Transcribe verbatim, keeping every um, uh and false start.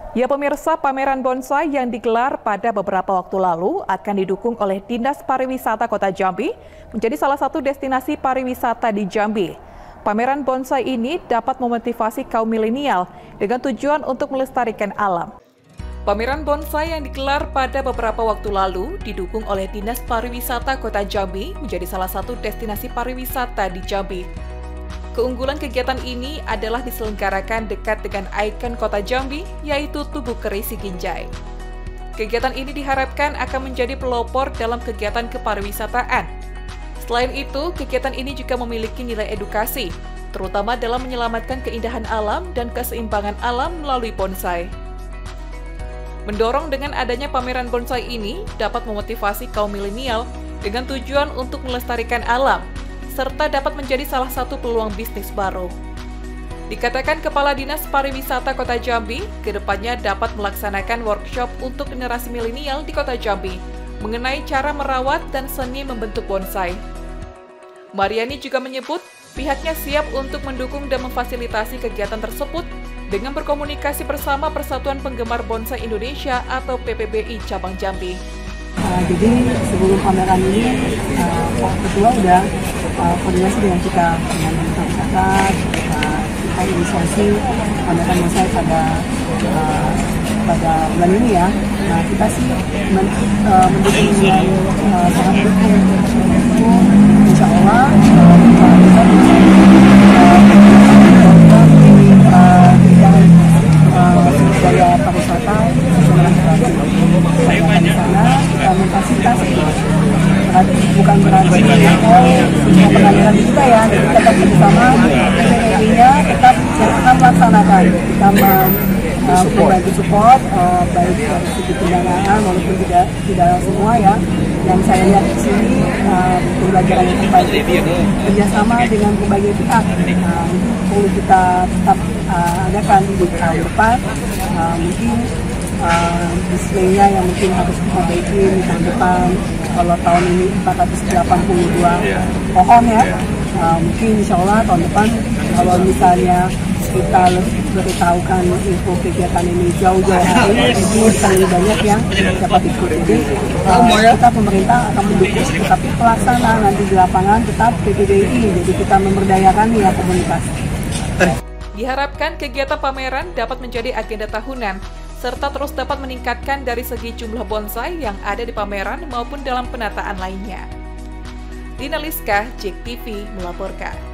Ya pemirsa, pameran bonsai yang digelar pada beberapa waktu lalu akan didukung oleh Dinas Pariwisata Kota Jambi menjadi salah satu destinasi pariwisata di Jambi. Pameran bonsai ini dapat memotivasi kaum milenial dengan tujuan untuk melestarikan alam. Pameran bonsai yang digelar pada beberapa waktu lalu didukung oleh Dinas Pariwisata Kota Jambi menjadi salah satu destinasi pariwisata di Jambi. Keunggulan kegiatan ini adalah diselenggarakan dekat dengan ikon kota Jambi, yaitu Tugu Keri Siginjai. Kegiatan ini diharapkan akan menjadi pelopor dalam kegiatan kepariwisataan. Selain itu, kegiatan ini juga memiliki nilai edukasi, terutama dalam menyelamatkan keindahan alam dan keseimbangan alam melalui bonsai. Mendorong dengan adanya pameran bonsai ini dapat memotivasi kaum milenial dengan tujuan untuk melestarikan alam, serta dapat menjadi salah satu peluang bisnis baru. Dikatakan Kepala Dinas Pariwisata Kota Jambi, kedepannya dapat melaksanakan workshop untuk generasi milenial di Kota Jambi mengenai cara merawat dan seni membentuk bonsai. Mariani juga menyebut pihaknya siap untuk mendukung dan memfasilitasi kegiatan tersebut dengan berkomunikasi bersama Persatuan Penggemar Bonsai Indonesia atau P P B I Cabang Jambi. Uh, jadi sebelum pameran ini, uh, Pak Ketua udah uh, koordinasi dengan kita, dengan masyarakat, uh, kita inisiasi pameran bonsai pada uh, pada bulan ini ya. Nah kita sih men, uh, mendukung dengan uh, sangat mendukung. Insya Allah uh, kita bisa daya pariwisata sesuai di sana kita memfasilitasi, bukan berarti oh semua pengaliran kita ya, jadi tetap bersama P P B I-nya tetap yang akan melaksanakan, kita membantu support uh, baik dari segi pendanaan walaupun tidak tidak semua ya. Yang saya lihat di sini uh, pembelajaran yang terbaik itu kerjasama dengan berbagai pihak. Uh, perlu kita tetap uh, adakan di tahun depan. Uh, mungkin uh, displaynya yang mungkin harus kita baiki di tahun depan. Kalau tahun ini empat ratus delapan puluh dua pohon ya, uh, mungkin insya Allah tahun depan kalau misalnya kita beritahukan info kegiatan ini jauh-jauh hari, jadi lebih banyak yang dapat ikut. Jadi uh, kita pemerintah akan mendukung, tapi pelaksana nanti di lapangan tetap P P B I, jadi kita memberdayakan ya komunitas. Diharapkan kegiatan pameran dapat menjadi agenda tahunan, serta terus dapat meningkatkan dari segi jumlah bonsai yang ada di pameran maupun dalam penataan lainnya. Dina Liska, J E K T V melaporkan.